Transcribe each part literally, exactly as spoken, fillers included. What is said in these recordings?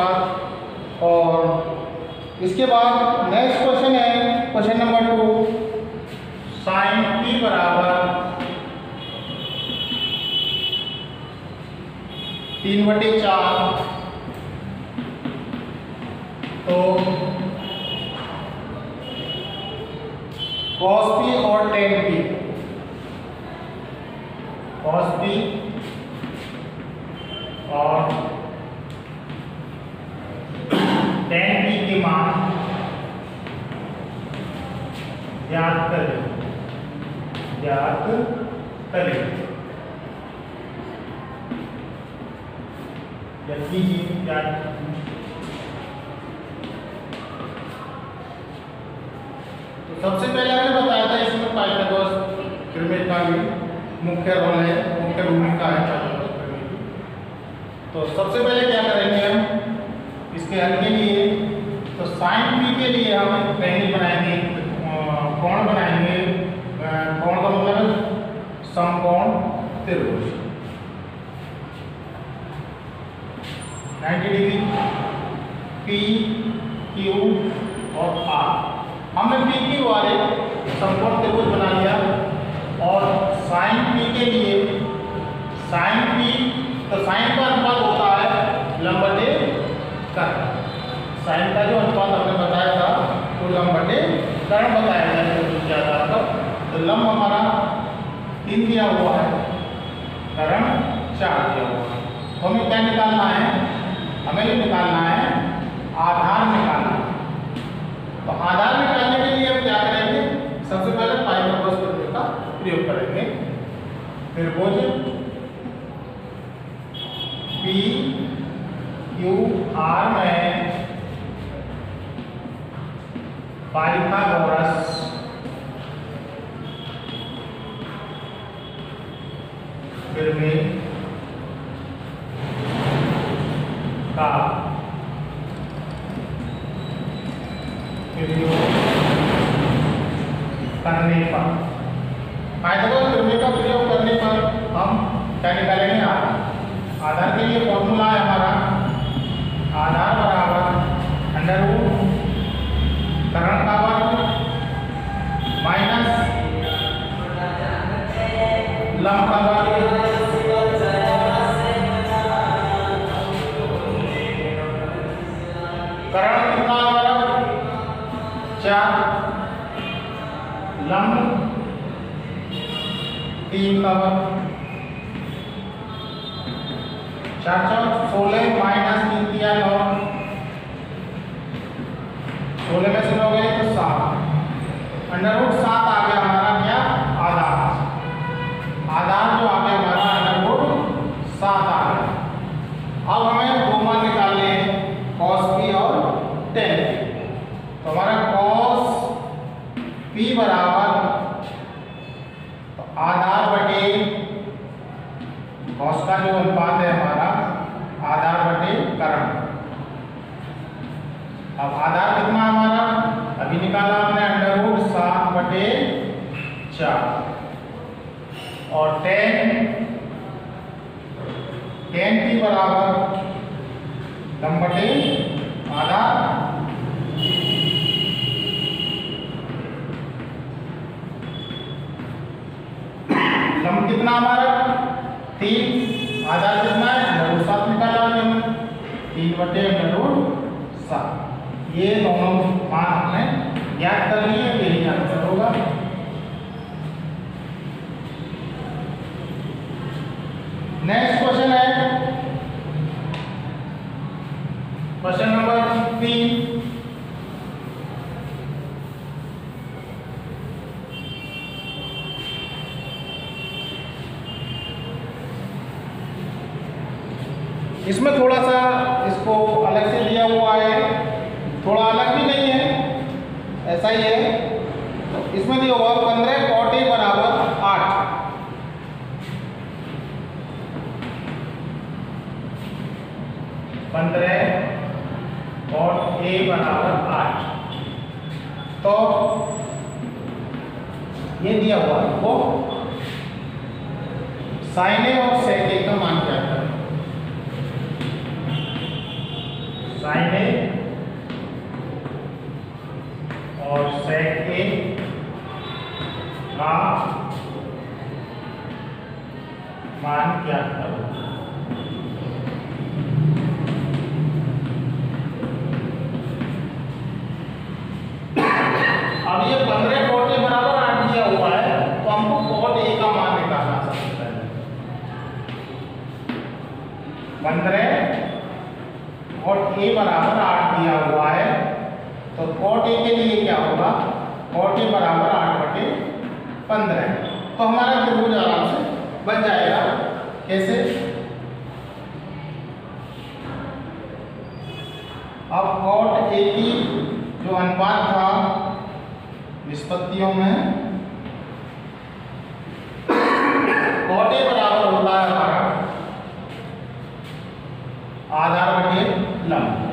बाद। और इसके बाद नेक्स्ट क्वेश्चन है question number two, sine P बराबर तीन बटे चार, तो कॉस पी और टेन पी, कॉस पी और टेन पी के मान ज्ञात करें, ज्ञात करें या कीजिए ज्ञात। तो सबसे पहले हमने बताया था इसमें पाइथागोरस प्रमेय का भी मुख्य रोल है, मुख्य भूमिका है पाइथागोरस प्रमेय की। तो सबसे पहले क्या करेंगे हम इसके हल के लिए, तो साइन पी के लिए हम ट्रायंगल बनाएंगे, कोण बनाएंगे। कोण का मतलब है समकोण त्रिभुज नब्बे डिग्री, पी क्यू और आर। हमने पी क्यू वाले समकोण त्रिभुज बना लिया। और साइन पी के लिए, साइन पी तो साइन का अनुपात होता है लंब बटे कर्ण। साइन का जो अनुपात हमने बताया था वो लंब बटे कर्ण बताया जाए के आधार पर। तो लंब हमारा तीन दिया हुआ है, कर्ण चार दिया हुआ है। तो हमें क्या निकालना है, हमें जो निकालना है आधार निकालना है। तो आधार निकालने के लिए हम क्या करेंगे, सबसे पहले पाइथागोरस प्रमेय का प्रयोग करेंगे। फिर बोझ पी क्यू आर में पाइथागोरस प्रमेय का प्रयोग करने पर, पाइथागोरस प्रमेय का प्रयोग करने पर हम क्या निकालेंगे, आधार। आधार के लिए फॉर्मूला है हमारा, आधार बराबर अंडर रूट कर्ण का वर्ग माइनस लंब का वर्ग कर्ण कितना हमारा चार, लंब तीन का वर्ग, चार चौक सोलह माइनस तीन किया नौ, सोलह में से नौ गए तो सात, अंडर रूट सात आ गया हमारा क्या आधार। आधार जो आ गया हमारा अंडर रूट सात आ गया। अब हमें दो मान निकालने हैं, कॉस पी और टेन पी। तो हमारा कॉस पी बराबर तो आधार बटे कॉस का जो अनुपात है हमारा आधार बटे कर्ण। अब आधार कितना हमारा अभी निकाला हमने अंडर रूट सात बटे चार, और टेन टेन पी बराबर लंब बटे आधार। लंब कितना हमारा तीन, आधार कितना है अंडर रूट सात निकाला हमने, तीन बटे अंडर रूट सात। ये दोनों मान हमने ज्ञात कर लिए, यही आंसर होगा। नेक्स्ट क्वेश्चन है क्वेश्चन नंबर तीन, इसमें थोड़ा सा इसको अलग से लिया हुआ है, थोड़ा अलग भी नहीं है, ऐसा ही है। तो इसमें दिया हुआ पंद्रह कॉट ए बराबर आठ, पंद्रह कॉट ए बराबर आठ। तो ये दिया हुआ है वो साइन ए और सेक ए का मान क्या है। साइन ए और सेक ए का मान क्या करो। अब ये पंद्रह कॉट के बराबर आठ दिया हुआ है, तो हमको कॉट ए का मान निकालना सबसे पहले। पंद्रह कॉट ए बराबर आठ दिया हुआ है, तो कॉट ए के लिए क्या होगा, कॉट ए बराबर आठ बटे पंद्रह। तो हमारा त्रिभुज आराम से बन जाएगा। कैसे? अब कॉट ए की जो अनुपात था निष्पत्तियों में, कॉट ए बराबर होता है हमारा आधार बटे लंब।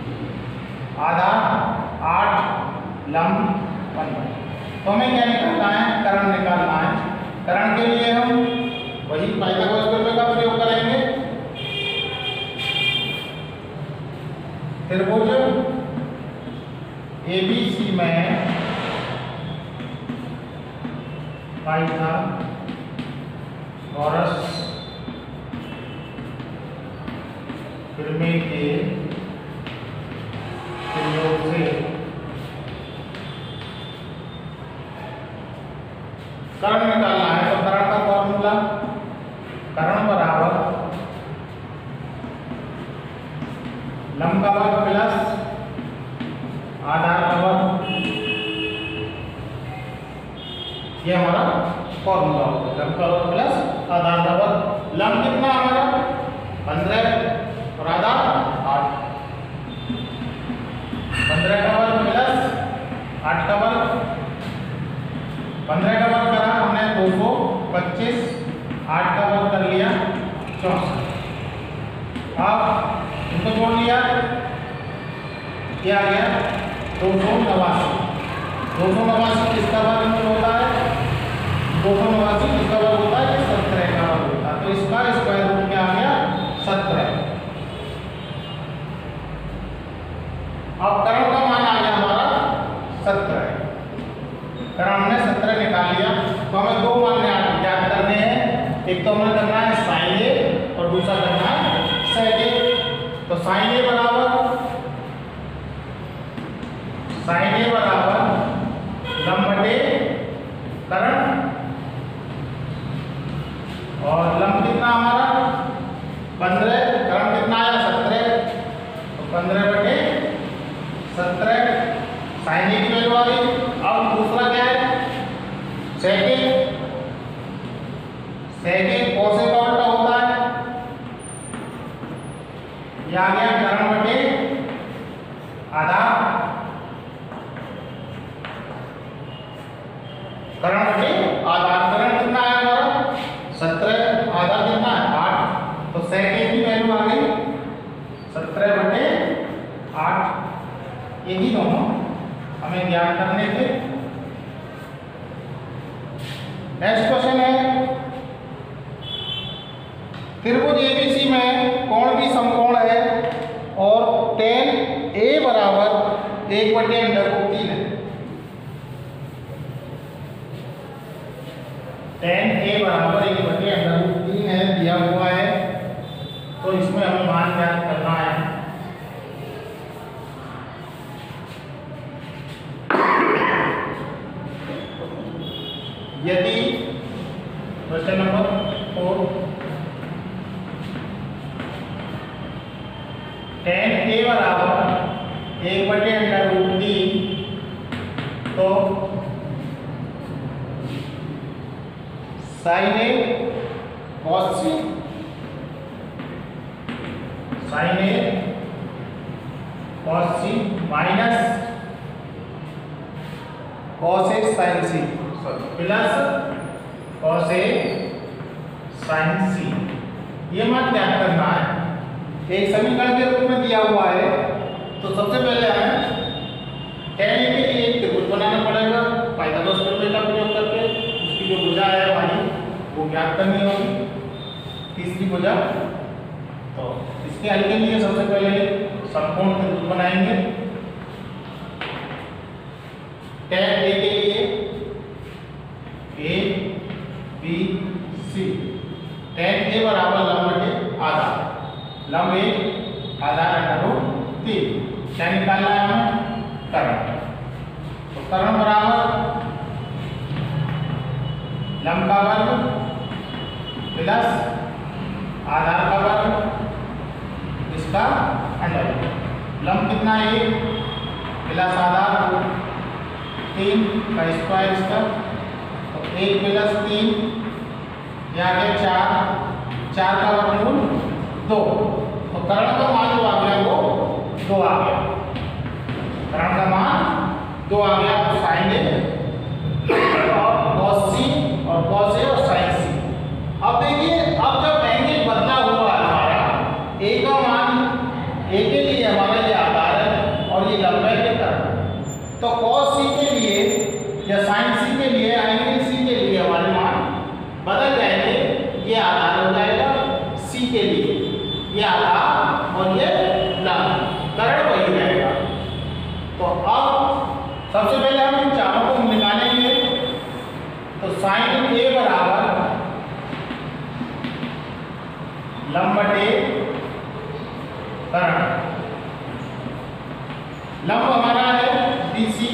आधार आठ, लंब पंद्रह। तो हमें क्या निकालना है, कर्ण निकालना है। कर्ण के लिए हम वही पाइथागोरस प्रमेय का प्रयोग करेंगे। त्रिभुज एबीसी में पाइथागोरस प्रमेय के प्रयोग से कर्ण निकालना है। तो कर्ण का फॉर्मूला, कर्ण बराबर लंब का वर्ग प्लस आधार का वर्ग, ये हमारा फॉर्मूला होगा। लंब का वर्ग प्लस आधार का वर्ग। लंब कितना हमारा पंद्रह और आधार आठ। पंद्रह का वर्ग प्लस आठ का वर्ग, पंद्रह का वर्ग करा हमने दो सौ पच्चीस, आठ का वर्ग कर लिया चौसठ। अब इनको जोड़ लिया, क्या आ गया दो सौ नवासी। दो सौ नवासी किसका वर्ग होता है, दो सौ नवासी किसका वर्ग होता है, सत्रह का वर्ग होता है। तो इसका स्क्वायर रूट क्या आ गया, सत्रह। अब कर्ण का मान आ गया हमारा सत्रह। कर्ण हमने सत्रह निकाल लिया। तो हमें दो मान ज्ञात करने हैं। एक तो हमें करना है साइन ए और दूसरा करना है सेक ए। तो साइन ए बराबर साइन ए बराबर लंब बटे कर्ण, और लंब कितना हमारा पंद्रह, कर्ण कितना आया सत्रह। तो पंद्रह बटे सत्रह साइन ए की वैल्यू आ गई। अब दूसरा क्या है, सेक ए। सेक ए कॉस ए का उल्टा होता है, ये आ गया कर्ण बटे आधार, कर्ण बटे आधार। कर्ण कितना है हमारा सत्रह, आधार कितना है आठ। तो सेक ए की वैल्यू आ गई सत्रह बटे आठ। यही दोनों हमें ज्ञात करने थे। नेक्स्ट क्वेश्चन है, त्रिभुज एबीसी में कोण भी समकोण है और टेन ए बराबर एक बटे अंडर रूट तीन है। टेन ए बराबर एक बटे अंडर रूट तीन है दिया हुआ है। तो इसमें हमें मान ज्ञात करना है। यदि question number four, tan A बराबर एक बटे अंडर रूट तीन, तो sine A cos C, sine A cos C minus cos A sine C plus cos A sine C. ये मान ज्ञात करना है। एक समीकरण के रूप में दिया हुआ है। तो सबसे पहले हमें टेन ए के लिए एक त्रिभुज बनाना पड़ेगा पाइथागोरस प्रमेय का प्रयोग करके। उसकी जो भुजा है हमारी वो ज्ञात करनी होगी, तीसरी भुजा। तो इसके हल के लिए सबसे पहले समकोण त्रिभुज बनाएंगे। टैन ए के लिए A B C, tan A बराबर लंब बटे आधार, लंब ए आधार अंडर रूट तीन, क्या निकालना है हमें? कर्ण। तो कर्ण बराबर लंब का वर्ग प्लस आधार का वर्ग, इसका अंडर रूट। लंब कितना है? एक प्लस आधार तीन का स्क्वायर इसका, तो एक प्लस तीन, यह आ गया चार, चार का वर्गमूल दो, तो कर्ण का मान जो आ गया वो दो आ गया, कर्ण का मान दो आ गया। तो साइन ए और कॉस सी और कॉस ए और साइन सी। अब देखिए, अब जब एंगल बदला हुआ है हमारा, ए का मान ए के लिए हमारा ये आधार है और ये लंबाई के कर्ण, तो कॉस सी के लिए या साइन सी के लिए, एंगल सी के लिए हमारे मान बदल जाएंगे। ये आधार हो जाएगा सी के लिए, ये आधार और ये लंब, कर्ण वही रहेगा। तो अब सबसे पहले हम इन चारों को निकालेंगे। तो साइन ए बराबर लंब बटे कर्ण, लंब हमारा है बीसी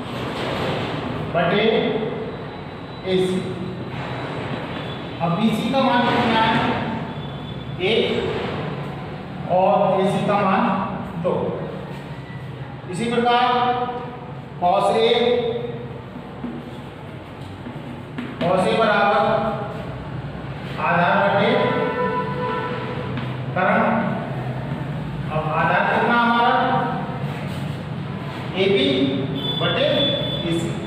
बटे एसी। अब बीसी का मान कितना है? एक और एसी का मान दो। इसी प्रकार कॉस ए, कॉस ए बराबर आधार बटे कर्ण। अब आधार कितना हमारा? ए बी बटे ए सी,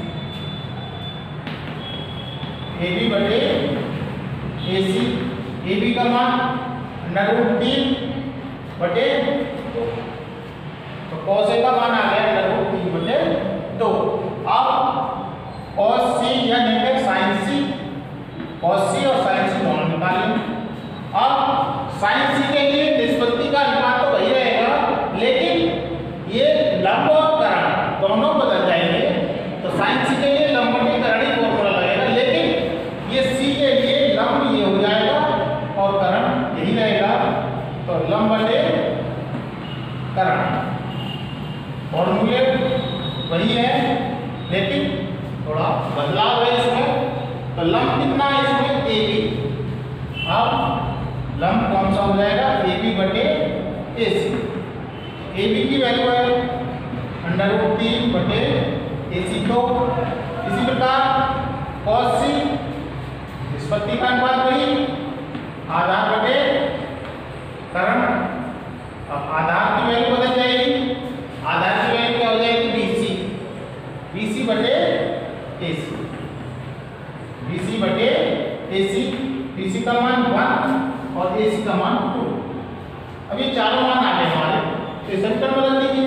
ए बी बटे ए सी, ए बी का मान अंडर रूट तीन बटे दो, तो कॉस ए का मान आ गया अंडर रूट तीन बटे दो। अब कॉस सी या negative sine C, cos C और साइन सी दोनों निकालें। अब साइन सी के लिए निष्पत्ति का अनुपात तो वही रहेगा, लेकिन ये लंब और कर्ण दोनों बदल जाएंगे। तो साइन सी के लिए लंब बटे कर्ण ही फॉर्मूला लगेगा, लेकिन ये सी के लिए लंब ये हो जाएगा और कर्ण यही रहेगा। तो लंब बटे कर्ण फॉर्मूले वही है, लेकिन थोड़ा बदलाव है इसमें। तो लंब कितना है इसमें? A B. अब लंब कौन सा हो जाएगा? ए बी बटे ए सी। ए बी की वैल्यू है अंडर रूट तीन बटे ए सी दो। इसी प्रकार कॉस सी, निष्पत्ति का अनुपात वही, आधार बटे कर्ण। अब आधार की वैल्यू बदल जाएगी, आधार की वैल्यू क्या हो जाएगी? बीसी, बीसी बटे एसी, बीसी बटे एसी। बीसी का मान वन और एसी का मान टू। अब ये चारों मान आ गए हमारे, तो समीकरण बदल दीजिए।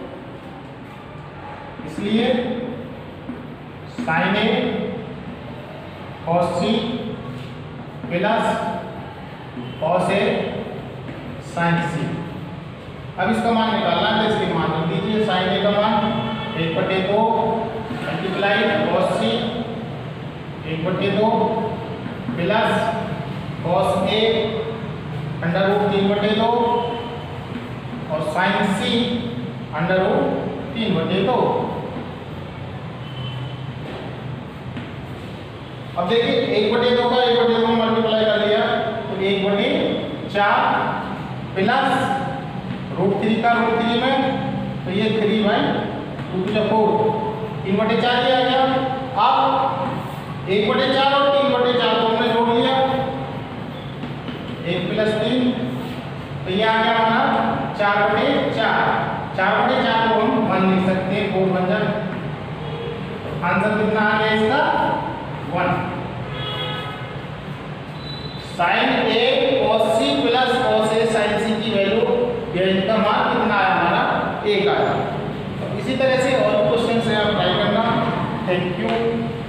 इसलिए sine A cos C plus cos A sine C. अब इसका मान निकालना है, इसके मान रख दीजिए। साइन ए का मान एक बटे दो मल्टीप्लाई कॉस सी एक बटे दो plus cos A under root तीन बटे दो और साइन सी अंडर रूट तीन बटे दो। अब देखिए, एक बटे दो का एक बटे दो मल्टीप्लाई कर लिया तो एक बटे चार प्लस रूट थ्री का रूट थ्री में, तो ये three by two two four, तीन बटे चार ही आ गया। अब एक बटे चार और तीन बटे चार को हमने जोड़ लिया, एक प्लस तीन, तो ये आ गया हमारा चार बटे चार। चार बटे चार को हम वन लिख सकते हैं, फोर बन जाए। आंसर कितना आ गया इसका? One. Sine A cos C plus cos A sine C की वैल्यू, ये इनका मान कितना आया हमारा? एक आया। तो इसी तरह से और क्वेश्चन से आप ट्राई करना। Thank you.